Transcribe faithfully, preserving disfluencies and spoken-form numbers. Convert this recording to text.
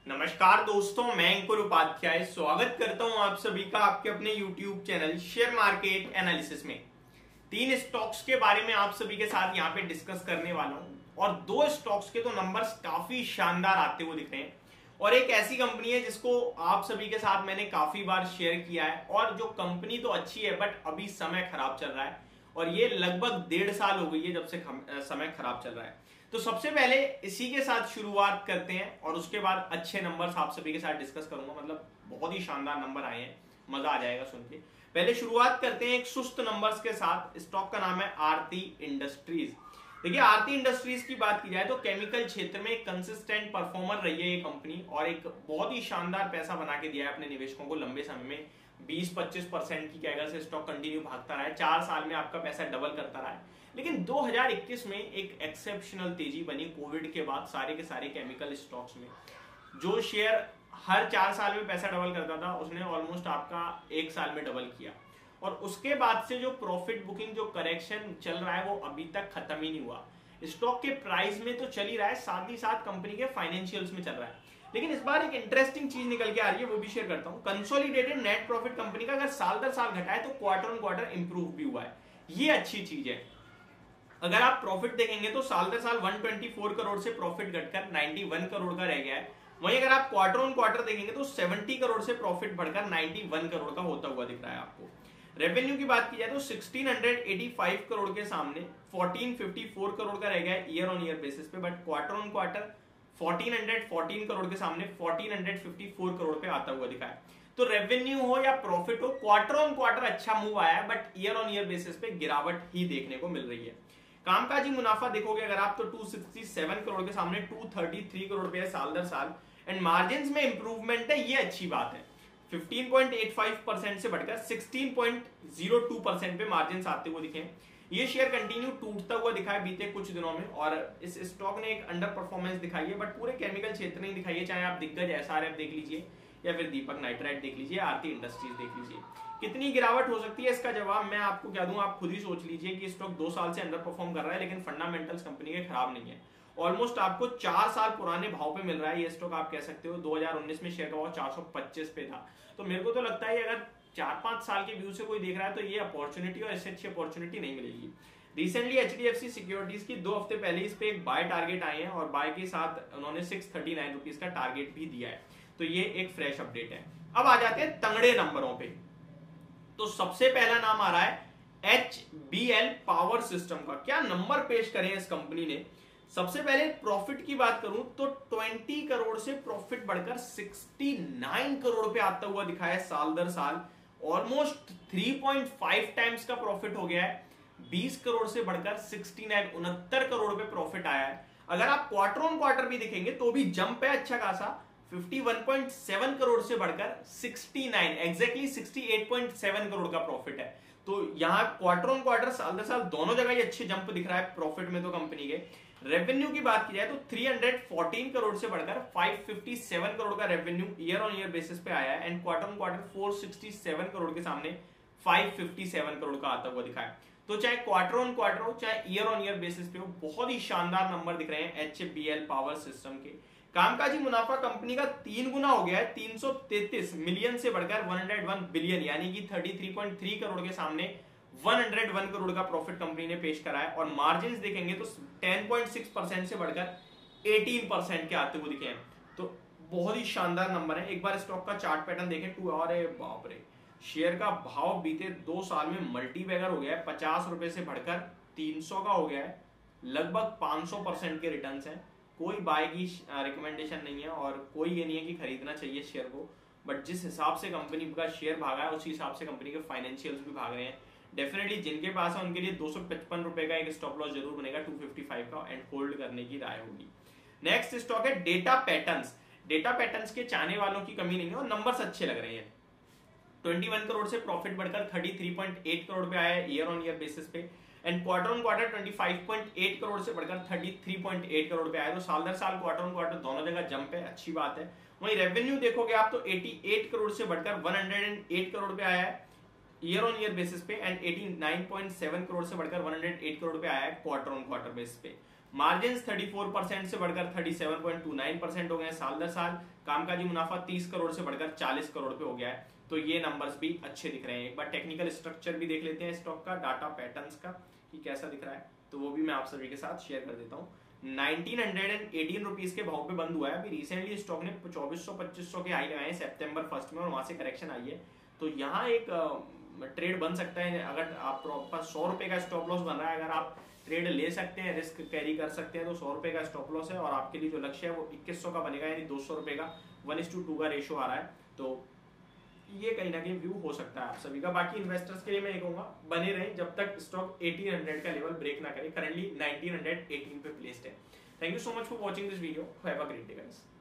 नमस्कार दोस्तों, मैं अंकुर उपाध्याय स्वागत करता हूं आप सभी का आपके अपने YouTube channel share market analysis में। तीन स्टॉक्स के बारे में आप सभी के साथ यहां पे डिस्कस करने वाला हूं और दो स्टॉक्स के तो नंबर्स काफी शानदार आते हुए दिख रहे हैं और एक ऐसी कंपनी है जिसको आप सभी के साथ मैंने काफी बार शेयर किया है और जो कंपनी तो अच्छी है बट अभी समय खराब चल रहा है और ये लगभग डेढ़ साल हो गई है जब से समय खराब चल रहा है। तो सबसे पहले इसी के साथ शुरुआत करते हैं और उसके बाद अच्छे नंबर्स आप सभी के साथ डिस्कस करूंगा। मतलब बहुत ही शानदार नंबर आए हैं, मजा आ जाएगा सुन के। पहले शुरुआत करते हैं एक सुस्त नंबर्स के साथ। स्टॉक का नाम है आरती इंडस्ट्रीज। देखिए, आरती इंडस्ट्रीज की बात की जाए तो केमिकल क्षेत्र में एक कंसिस्टेंट परफॉर्मर रही है ये कंपनी और एक बहुत ही शानदार पैसा बना के दिया है अपने निवेशकों को लंबे समय में। बीस पच्चीस परसेंट की कैगर से स्टॉक कंटिन्यू भागता रहा है, चार साल में आपका पैसा डबल करता रहा है। लेकिन दो हज़ार इक्कीस में एक एक्सेप्शनल तेजी बनी कोविड के बाद सारे के सारे केमिकल स्टॉक्स में। जो शेयर हर चार साल में पैसा डबल करता था उसने ऑलमोस्ट आपका एक साल में डबल किया और उसके बाद से जो प्रॉफिट बुकिंग जो करेक्शन चल रहा है वो अभी तक खत्म ही नहीं हुआ। स्टॉक के प्राइस में तो चल ही रहा है, साथ ही साथ कंपनी के फाइनेंशियल्स में चल रहा है। लेकिन इस बार एक इंटरेस्टिंग चीज निकल के आ रही है, वो भी शेयर करता हूं। कंसोलिडेटेड नेट प्रॉफिट कंपनी का अगर साल दर साल घटा है तो क्वार्टर ऑन क्वार्टर इंप्रूव भी हुआ है, ये अच्छी चीज है। अगर आप प्रॉफिट देखेंगे तो साल दर साल एक सौ चौबीस करोड़ से प्रॉफिट घटकर इक्यानवे करोड़ का रह गया है। वहीं अगर आप क्वार्टर ऑन क्वार्टर देखेंगे तो सत्तर करोड़ से प्रॉफिट बढ़कर इक्यानवे करोड़ का होता हुआ दिख रहा है आपको। रेवेन्यू की बात की जाए तो सोलह सौ पचासी करोड़ के सामने चौदह सौ चौवन करोड़ का रह गया है ईयर ऑन ईयर बेसिस पे, बट क्वार्टर ऑन क्वार्टर चौदह सौ चौदह करोड़ के सामने चौदह सौ चौवन करोड़ पे आता हुआ दिखा है। तो रेवेन्यू हो या प्रॉफिट हो, क्वार्टर ऑन क्वार्टर अच्छा मूव आया है but year on year basis पे गिरावट ही देखने को मिल रही है। कामकाजी मुनाफा देखोगे अगर आप तो दो सौ सरसठ करोड़ के सामने दो सौ तैंतीस करोड़ रुपए साल दर साल एंड मार्जिन्स में इंप्रूवमेंट है, ये अच्छी बात है। पंद्रह पॉइंट पचासी परसेंट से बढ़कर सोलह पॉइंट शून्य दो परसेंट पे मार्जिन्स आते हुए दिखे। ये शेयर कंटिन्यू टूटता हुआ दिखा है बीते कुछ दिनों में और इस स्टॉक ने एक अंडर परफॉर्मेंस दिखाई है बट पूरे केमिकल क्षेत्र ने दिखाई है। चाहे आप दिग्गज एसआरएफ देख लीजिए या फिर दीपक नाइट्राइट देख लीजिए, आरती इंडस्ट्रीज देख लीजिए। कितनी गिरावट हो सकती है इसका जवाब मैं आपको क्या दूं, आप खुद ही सोच लीजिए कि स्टॉक दो साल से अंडर परफॉर्म कर रहा है लेकिन फंडामेंटल्स कंपनी के खराब नहीं है। ऑलमोस्ट आपको चार साल पुराने भाव पे मिल रहा है ये स्टॉक। आप कह सकते हो दो हज़ार उन्नीस में शेयर का भाव चार सौ पच्चीस पे था। तो मेरे को तो लगता है अगर चार पांच साल के व्यू से कोई देख रहा है तो ये अपॉर्चुनिटी और इससे अच्छी अपॉर्चुनिटी नहीं मिलेगी। रिसेंटली एचडीएफसी सिक्योरिटीज की दो हफ्ते पहले इस पे एक बाय टारगेट आए हैं और बाय के साथ उन्होंने सिक्स थर्टी नाइन रुपीज का टारगेट भी दिया है। तो ये एक फ्रेश अपडेट है। अब आ जाते हैं तगड़े नंबरों पे। तो सबसे पहला नाम आ रहा है H B L power system का। क्या नंबर पेश करें इस कंपनी ने। सबसे पहले प्रॉफिट की बात करूं तो बीस करोड़ से प्रॉफिट बढ़कर उनहत्तर करोड़ पे आता हुआ दिखा है साल दर साल। ऑलमोस्ट तीन पॉइंट पाँच टाइम्स का प्रॉफिट हो गया है। बीस करोड़ से बढ़कर उनहत्तर उनहत्तर करोड़ पे प्रॉफिट आया है। अगर आप क्वार्टर ऑन क्वार्टर भी देखेंगे तो भी जंप है अच्छा खासा, इक्यावन पॉइंट सात करोड़ से बढ़कर उनहत्तर एग्जैक्टली अड़सठ पॉइंट सात करोड़ का प्रॉफिट है। तो यहाँ क्वार्टर ऑन क्वार्टर साल दर साल दोनों जगह ये अच्छे जंप दिख रहा है प्रॉफिट में। तो कंपनी के रेवेन्यू की बात की जाए तो तीन सौ चौदह करोड़ से बढ़कर पाँच सौ सत्तावन करोड़ का revenue year on year basis पे आया है एंड क्वार्टर ऑन क्वार्टर चार सौ सरसठ करोड़ के सामने पाँच सौ सत्तावन करोड़ का आता हुआ दिखा है। तो चाहे क्वार्टर ऑन क्वार्टर हो चाहे ईयर ऑन ईयर बेसिस पे हो, बहुत ही शानदार नंबर दिख रहे हैं H B L power system के। कामकाजी मुनाफा कंपनी का तीन गुना हो गया है, तीन सौ तैंतीस मिलियन से बढ़कर एक सौ एक बिलियन यानी कि तैंतीस पॉइंट तीन करोड़ के सामने एक सौ एक करोड़ का प्रॉफिट कंपनी ने पेश करा है और मार्जिन्स देखेंगे तो दस पॉइंट छह परसेंट से बढ़कर अठारह परसेंट के आते हुए दिखे हैं। तो बहुत ही शानदार नंबर है। एक बार स्टॉक का चार्ट पैटर्न देखें टू और बाप रे, शेयर का भाव बीते दो साल में मल्टी बैगर हो गया है, पचास रुपए से बढ़कर तीन सौ का हो गया है। लगभग पांच सौ परसेंट के रिटर्न है। कोई बाय की रिकमेंडेशन नहीं है और कोई ये नहीं है कि खरीदना चाहिए शेयर को, बट जिस हिसाब से कंपनी का शेयर भागा है उसी हिसाब से कंपनी के फाइनेंशियल्स भी भाग रहे हैं। डेफिनेटली जिनके पास है उनके लिए दो सौ पचपन रुपए का एक स्टॉप लॉस जरूर बनेगा दो सौ पचपन का एंड होल्ड करने की राय होगी। नेक्स्ट स्टॉक है डेटा पैटर्न्स। डेटा पैटर्न्स के चाहने वालों की कमी नहीं है और नंबर्स अच्छे लग रहे हैं। इक्कीस करोड़ से प्रॉफिट बढ़कर तैंतीस पॉइंट आठ करोड़ पे आया है ईयर ऑन ईयर बेसिस पे एंड क्वार्टर ऑन क्वार्टर पच्चीस पॉइंट आठ करोड़ से बढ़कर तैंतीस पॉइंट आठ करोड़ पे आया। तो साल दर साल क्वार्टर ऑन क्वार्टर दोनों जगह जंप है, अच्छी बात है। वहीं रेवेन्यू देखोगे आप तो अठासी करोड़ से बढ़कर एक सौ आठ करोड़ पे आया है ईयर ऑन ईयर बेसिस पे एंड उन्यासी पॉइंट सात करोड़ से बढ़कर एक सौ आठ करोड़ पे आया है क्वार्टर ऑन क्वार्टर बेसिस पे। मार्जिन चौंतीस परसेंट से बढ़कर सैंतीस पॉइंट दो नौ परसेंट हो गए हैं साल दर साल। कामकाजी मुनाफा तीस करोड़ से बढ़कर चालीस करोड़ पे हो गया है। तो ये नंबर्स भी अच्छे दिख रहे हैं। एक बार टेक्निकल स्ट्रक्चर भी देख लेते हैं स्टॉक का, डाटा पैटर्न्स का कि कैसा दिख रहा है, तो वो भी मैं आप सभी के साथ शेयर कर देता हूँ। नाइनटीन अठारह रुपीस के भाव पे बंद हुआ है। अभी रिसेंटली स्टॉक ने चौबीस सौ पच्चीस सौ के हाई लगाए हैं सितंबर फर्स्ट में, और वहां से करेक्शन आई है। तो यहाँ एक ट्रेड बन सकता है। अगर आप पास सौ रुपए का स्टॉप लॉस बन रहा है, अगर आप ट्रेड ले सकते हैं, रिस्क कैरी कर सकते हैं, तो सौ रुपए का स्टॉप लॉस है और आपके लिए जो लक्ष्य है वो इक्कीस सौ का बनेगा, यानी दो सौ रुपए का वन इज टू टू का रेशियो आ रहा है। तो ये कहीं ना कहीं व्यू हो सकता है आप सभी का। बाकी इन्वेस्टर्स के लिए मैं ये कहूंगा बने रहें जब तक स्टॉक अठारह सौ का लेवल ब्रेक ना करे। करंटली नाइनटीन अठारह पे प्लेस्ड है। Thank you so much for watching this video. Have a great day guys.